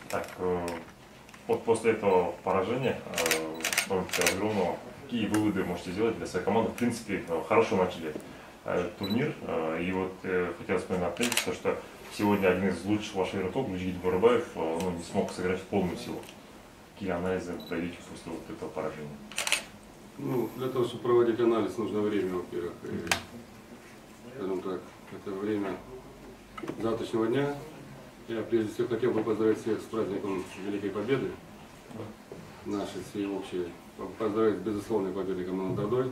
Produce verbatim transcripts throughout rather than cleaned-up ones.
Так, э, вот после этого поражения, э, разгромного, какие выводы можете сделать для своей команды? В принципе, э, хорошо начали э, турнир, э, и вот э, хотелось бы отметить, то, что сегодня один из лучших ваших игроков, Гульчгит Бурабаев, э, ну, не смог сыграть в полную силу. Какие анализы дадите после вот этого поражения? Ну, для того, чтобы проводить анализ, нужно время, во-первых. И, скажем так, это время завтрашнего дня. Я прежде всего хотел бы поздравить всех с праздником Великой Победы, нашей всей общей. Поздравить с безусловной победой команды «Дордой».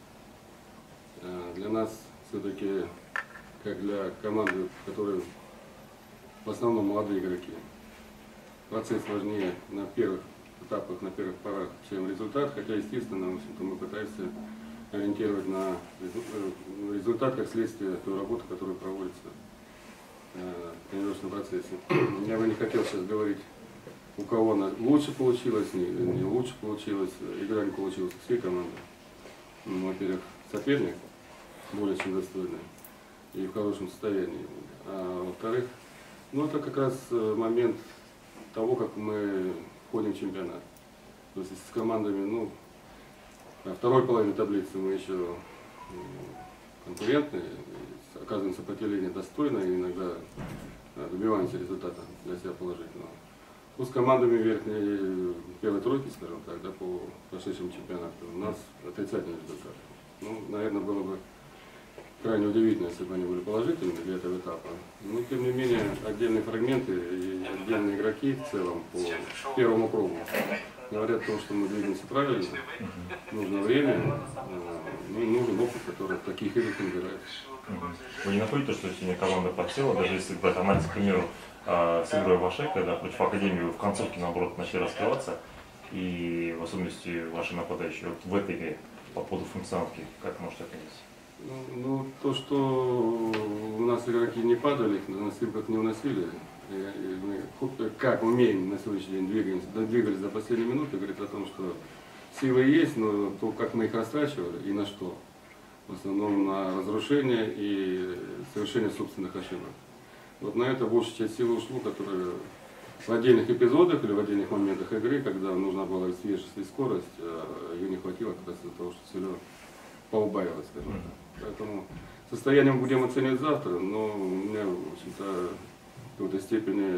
Для нас все-таки, как для команды, которые в основном молодые игроки, процесс важнее на первых этапах, на первых порах, чем результат, хотя, естественно, в общем-то, мы пытаемся ориентировать на результат как следствие той работы, которая проводится в тренировочном процессе. Я бы не хотел сейчас говорить, у кого она лучше получилось, не, не лучше получилось, игра не получилась у всей команды. Ну, во-первых, соперник более чем достойный и в хорошем состоянии. А во-вторых, ну, это как раз момент того, как мы входим в чемпионат. То есть с командами, ну, на второй половине таблицы мы еще конкурентные, оказываем сопротивление достойно и иногда добиваемся результата для себя положительного. Ну, с командами верхней первой тройки, скажем так, да, по прошедшему чемпионату у нас отрицательный результат. Ну, наверное, было бы крайне удивительно, если бы они были положительными для этого этапа. Но, тем не менее, отдельные фрагменты и отдельные игроки в целом по первому кругу говорят о том, что мы двигаемся правильно, нужно время, ну и нужен опыт, который в таких играх набирается. Вы не находите, что сегодня команда подсела, даже если брать анализ, к примеру, с игрой Вашей, когда против Академии вы в концовке, наоборот, начали раскрываться, и в особенности ваши нападающие вот в этой игре по поводу функционалки, как можете отметить? Ну, ну, то, что у нас игроки не падали, их на стымках не уносили, и, и мы, как умеем на сегодняшний день двигаемся, двигались до последней минуты, говорит о том, что силы есть, но то, как мы их растрачивали и на что. В основном на разрушение и совершение собственных ошибок. Вот на это большая часть силы ушло, которые в отдельных эпизодах или в отдельных моментах игры, когда нужна была свежесть и скорость, ее не хватило как раз из-за того, что сильно поубавилось, скажем так. Поэтому состояние мы будем оценивать завтра, но у меня, в общем-то, в какой-то степени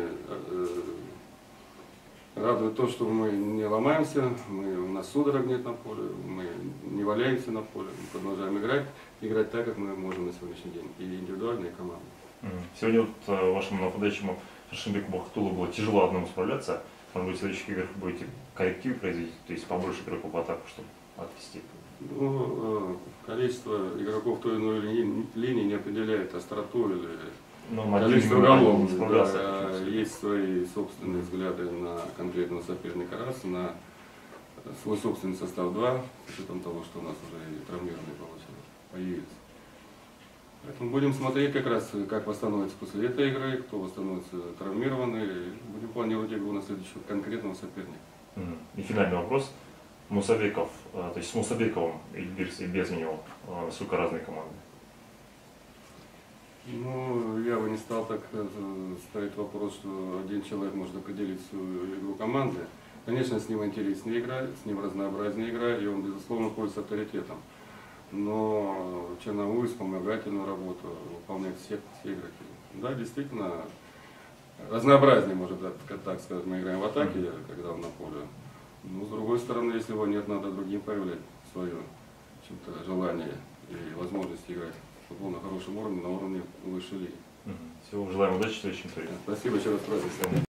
радует то, что мы не ломаемся, мы, у нас судорог нет на поле, мы не валяемся на поле, мы продолжаем играть, играть так, как мы можем на сегодняшний день, и индивидуально, и команда. Сегодня вот вашему нападающему Шашимбеку Бахтулу было тяжело одному справляться, может быть, в следующих играх будете корректив производить, то есть побольше игроков в атаку, чтобы отвести? Ну, количество игроков той или иной линии не определяет остроту или ну, количество голов. Да, есть свои собственные взгляды на конкретного соперника раз, на свой собственный состав два, с учетом того, что у нас уже и травмированные появились. Поэтому будем смотреть как раз, как восстановится после этой игры, кто восстановится травмированный, будем планировать игру на следующего конкретного соперника. И финальный вопрос. Мусабеков, то есть с Мусабековым и без него, насколько разные команды? Ну, я бы не стал так ставить вопрос, что один человек может определить всю игру команды. Конечно, с ним интереснее игра, с ним разнообразнее игра, и он, безусловно, пользуется авторитетом. Но черновую вспомогательную работу выполняют все, все игроки. Да, действительно, разнообразнее, может, так сказать, мы играем в атаке, mm-hmm. когда он на поле. Но, с другой стороны, если его нет, надо другим проявлять свое желание и возможность играть в футбол на хорошем уровне, на уровне высшей лиги. Всего желаем удачи в следующем туре. Спасибо еще раз.